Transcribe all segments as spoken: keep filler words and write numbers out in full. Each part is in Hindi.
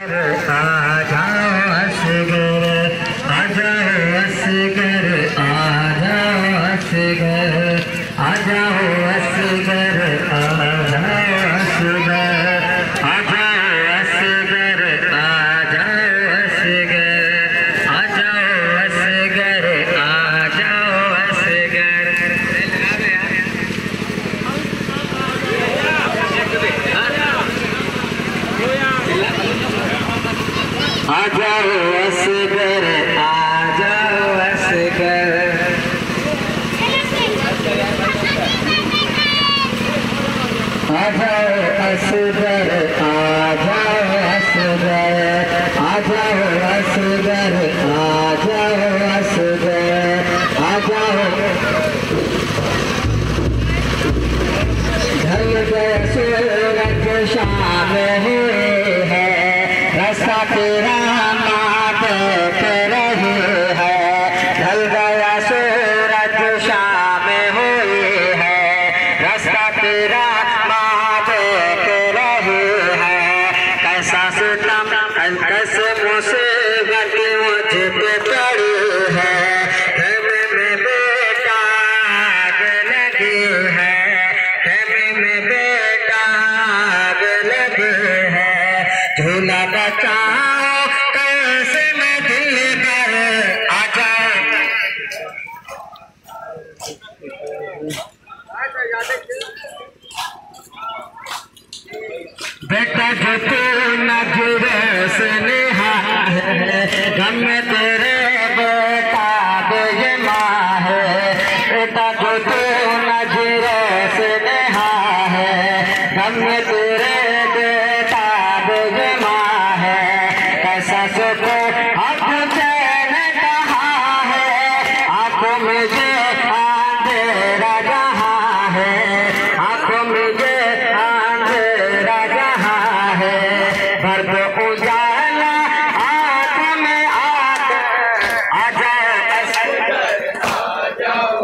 बेटा जो तू नजरे से निहा है, गम में तेरे बेटा बेजमा है। बेटा जो तू नजरे से निहा है, गम में तेरे बेटा बेजमा है। कैसा सुको अब चैन कहा है, आंखों में जे अंधेरा जहाँ है, आंखों में जे उजाला आँख में आकर आ जाओ,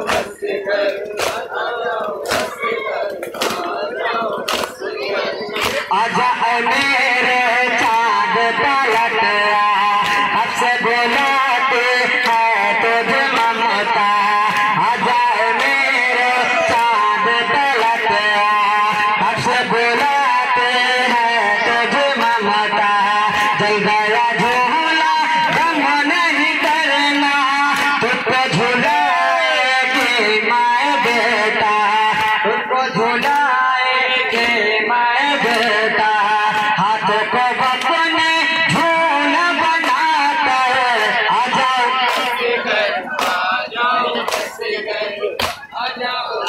आजा मेरे चाँद पलट अब से बुलाते है तुझे ममता। आजा मेरे चाँद पलट अब से बुलाते है तुझे ममता। जल गया झूला गम नहीं करना, तुझको झूलाएगी माए बेटा, तुझको झूलाएगी माए बेटा। हाथों को अपने झूला बनाकर आ जाओ, आ जाओ, आ जाओ।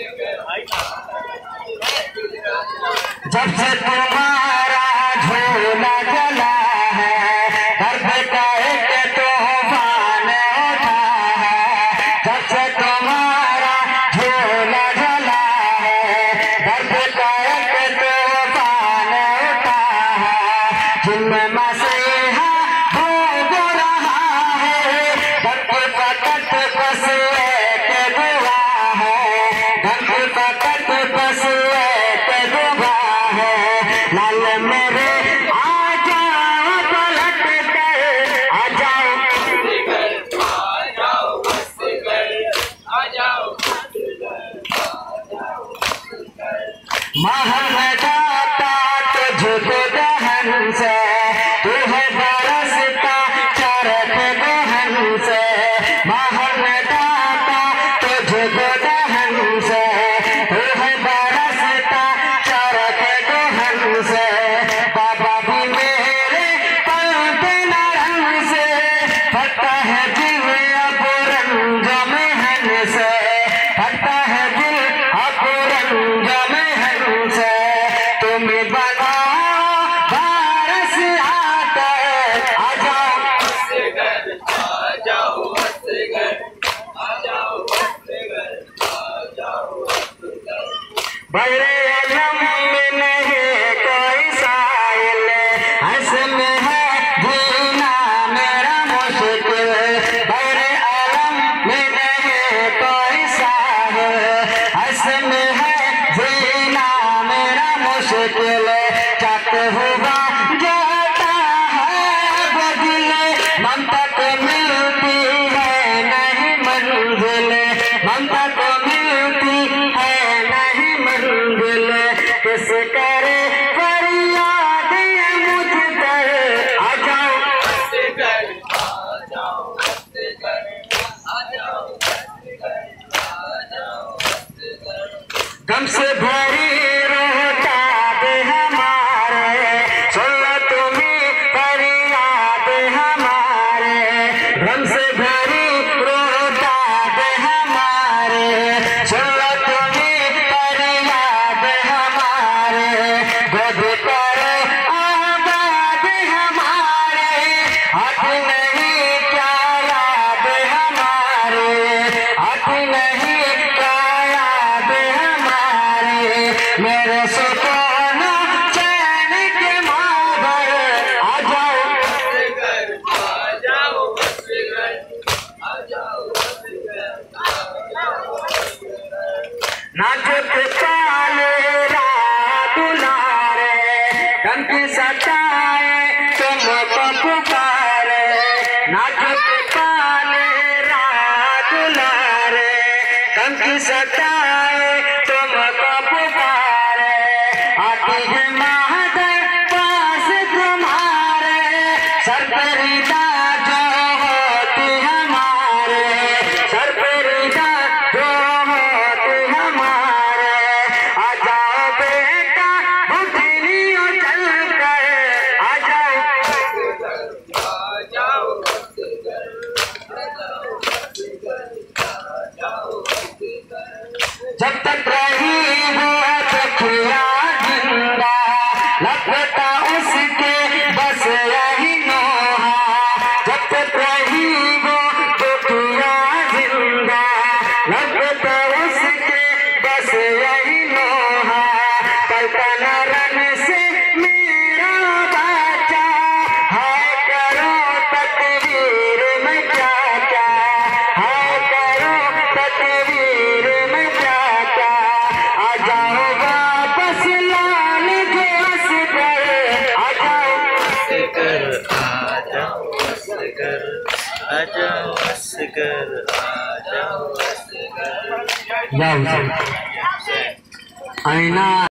जब से तुम्हारा झूला चला है, दर्द का एक तूफान उठा है। जब से तुम्हारा झूला चला है, दर्द का एक तूफान उठा है। जिनमें मसीहा डूब रहा है, दर्द फकत बस एक दुआ है, दर्द फकत बस एक दुआ है। लाल मेरे आ जाओ पलट कर, आ जाओ, आ जाओ, आ जाओ। महल जाता तुझको दहन से, तू है बरसता चरख दहन से। महल जाता तुझको दहन से, तू है बरसता चरख दहन से। बाबा भी मेरे पंथ नरम से, फटता है दिल अब रंग महन से, फटता है दिल अब रंग महन से। तुम्हें बनाओ बारस आकर आ जाओ, आ जाओ, आ जाओ, आ जाओ। बड़े अलम में नहीं कोई साइल, इसमें है जीना मेरा मुश्किल। बड़े अलम में नहीं कोई साहिल, इसमें है जीना मेरा मुश्किल। चक हुआ जाता आ जाओ असगर, आ जाओ असगर, आ जाओ असगर। आईना